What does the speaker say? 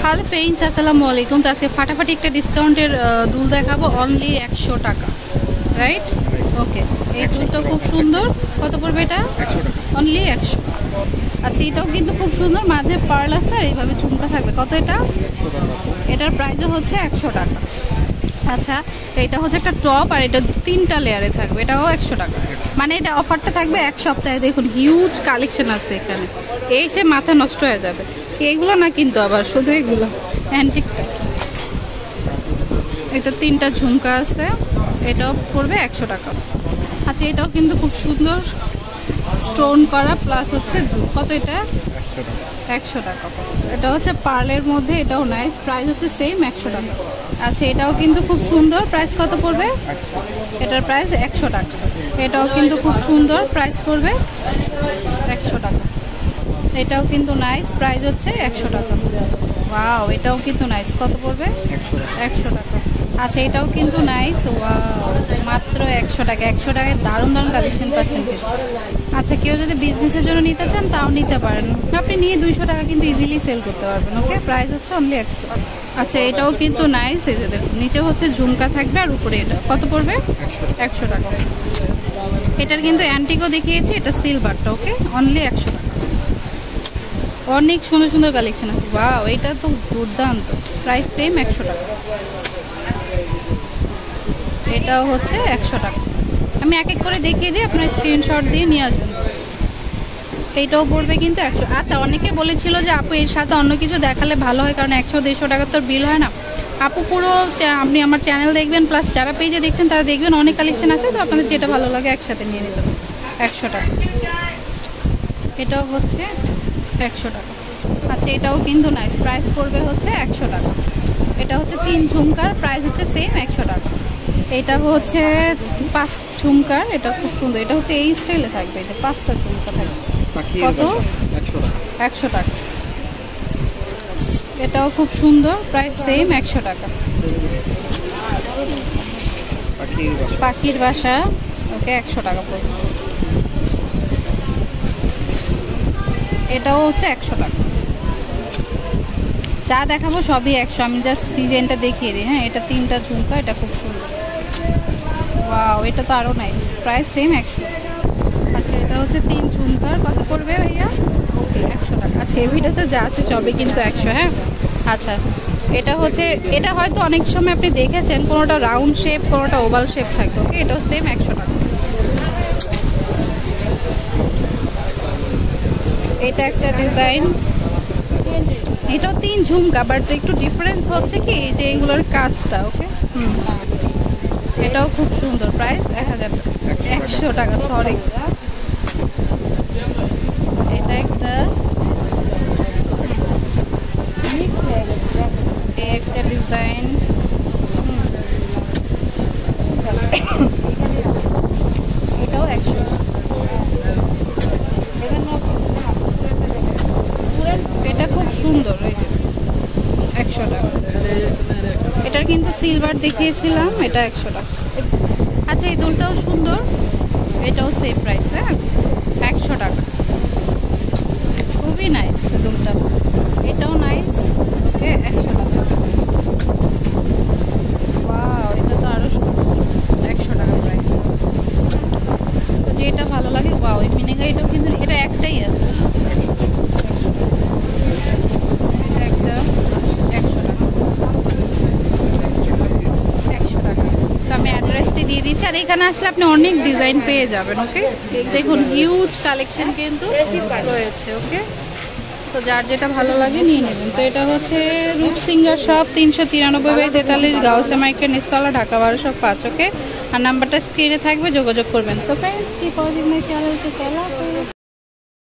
Hello friends, আসসালামু আলাইকুম। তো আজকে ফাটাফাটি একটা ডিসকাউন্টের দুল দেখাবো, অনলি 100 টাকা, রাইট? ওকে, এই দুলটা খুব সুন্দর। কত পড়বে এটা? 100 টাকা, অনলি 100। আচ্ছা, এটাও কিন্তু খুব সুন্দর, মাঝে পার্ল আছে আর এইভাবে ঝুমকা থাকবে। কত এটা? 100 টাকা। এটার প্রাইসও হচ্ছে 100 টাকা। আচ্ছা, এটা হচ্ছে একটা টপ আর এটা 3টা লেয়ারে থাকবে, এটাও 100 টাকা। মানে এটা অফারটা থাকবে 1 সপ্তাহে। দেখুন হিউজ কালেকশন আছে এখানে, এই সে মাথা নষ্ট হয়ে যাবে। এইগুলো না কিন্তু আবার শুধু এগুলো অ্যান্টিকটা। এটা 3টা ঝুমকা আছে, এটাও পড়বে 100 টাকা। আচ্ছা, এটাও কিন্তু খুব সুন্দর স্টোন করা, প্লাস হচ্ছে কত এটা? 100 টাকা। এটা হচ্ছে পার্লের মধ্যে, এটাও নাইস, প্রাইস হচ্ছে সেম 100 টাকা। আচ্ছা, এটাও কিন্তু খুব সুন্দর, প্রাইস কত পড়বে? এটার প্রাইস 100 টাকা। এটাও কিন্তু খুব সুন্দর, প্রাইস পড়বে 100 টাকা। এটাও কিন্তু নাইস, প্রাইস হচ্ছে 100 টাকা। ওয়াও, এটাও কিন্তু নাইস, কত পড়বে? 100 টাকা। আচ্ছা, এটাও কিন্তু নাইস, ওয়াও, মাত্র 100 টাকা। 100 টাকায় দারুণ দারুণ কালেকশন পাচ্ছেন কিন্তু। আচ্ছা, কেউ যদি বিজনেসের জন্য নিতে চান তাও নিতে পারেন, আপনি নিয়ে 200 টাকা কিন্তু ইজিলি সেল করতে পারবেন। ওকে, প্রাইস হচ্ছে অনলি 100। আচ্ছা, এটাও কিন্তু নাইস, এই যে দেখুন নিচে হচ্ছে ঝুমকা থাকবে আর উপরে এটা কত পড়বে? 100 টাকা। এটার কিন্তু অ্যান্টিকও দেখিয়েছি, এটা সিলভারটা। ওকে, অনলি 100 টাকা। অনেক সুন্দর সুন্দর কালেকশন আছে। ওয়াও, এটা তো দুর্দান্ত, প্রাইস সেম 100 টাকা। এটাও হচ্ছে 100 টাকা। আমি এক এক করে দেখিয়ে দিই, আপনার স্ক্রিনশট দিয়ে নিয়ে আসবেন। এইটাও পড়বে কিন্তু 100। আচ্ছা, অনেকে বলেছিল যে আপু এর সাথে অন্য কিছু দেখালে ভালো হয়, কারণ 100-150 টাকা তো বিল হয় না। আপু পুরো আপনি আমার চ্যানেল দেখবেন, প্লাস যারা পেজে দেখছেন তারা দেখবেন, অনেক কালেকশন আছে, তো আপনাদের যেটা ভালো লাগে একসাথে নিয়ে নিতে হবে। 100 টাকা। এটাও হচ্ছে 100 টাকা। আচ্ছা, এটাও কিন্তু নাইস, প্রাইস পড়বে হচ্ছে 100 টাকা। এটা হচ্ছে 3 ঝুমকার, প্রাইস হচ্ছে সেম 100 টাকা। এটা হচ্ছে 5 ঝুমকার, এটা খুব সুন্দর। এটা হচ্ছে এই স্টাইলে থাকবে, এটা 5টা ঝুমকা থাকবে। কত? 100 টাকা। এটাও খুব সুন্দর, প্রাইস সেম 100 টাকা। পাখির বাসা, ওকে, 100 টাকা পড়বে। এটাও হচ্ছে 100 টাকা। যা দেখাবো সবই 100, আমি জাস্ট ডিজাইনটা দেখিয়ে দিই। হ্যাঁ, এটা 3টা ঝুমকা, এটা খুব সুন্দর। ওয়াও, এটা তো আরও নাইস, প্রাইস সেম 100। আচ্ছা, এটা হচ্ছে 3 ঝুমকার, কত পড়বে ভাইয়া? ওকে, 100 টাকা। আচ্ছা, এই ভিডিওতে যা আছে সবই কিন্তু 100। হ্যাঁ, আচ্ছা, এটা হচ্ছে, এটা হয়তো অনেক সময় আপনি দেখেছেন, কোনোটা রাউন্ড শেপ, কোনোটা ওভাল শেপ থাকবে। ওকে, এটাও সেম 100 টাকা। এটা একটা ডিজাইন, এটাও 3 ঝুমকা, বাট একটু ডিফারেন্স হচ্ছে কি যে এইগুলোর কাজটা। ওকে, এটাও খুব সুন্দর, প্রাইস 100 টাকা। সরি, এটা একটা ডিজাইন, এটাও 100। এটা খুব সুন্দর, এই যে 100 টাকা। এটার কিন্তু সিলভার দেখিয়েছিলাম, এটা 100 টাকা। আচ্ছা, এই দুলটাও সুন্দর, এটাও সেম প্রাইস। হ্যাঁ, 100 টাকা। খুবই নাইস দুলটা, এটাও নাইস। ওকে, 100 টাকা। ওয়াও, এটা তো আরো সুন্দর, 100 টাকা প্রাইস। তো যেটা ভালো লাগে। ওয়াও, এই মিনিগা, এটাও কিন্তু, এটা একটাই আছে, এটা একটা 100 টাকা। 100 টাকা। তো আমি অ্যাড্রেসটি দিয়ে দিচ্ছি, আর এখানে আসলে আপনি অনেক ডিজাইন পেয়ে যাবেন। ওকে, দেখুন হিউজ কালেকশন কিন্তু রয়েছে। ওকে, তো যার যেটা ভালো লাগে নিয়ে নেবেন। তো এটা হচ্ছে রূপসিঙ্গার শপ, 393/43 গাউসে মার্কেট, নিচতলা, ঢাকা 1205। ওকে, আর নাম্বারটা স্ক্রিনে থাকবে, যোগাযোগ করবেন। তো ফ্রেন্ডস, কি পজিটিভ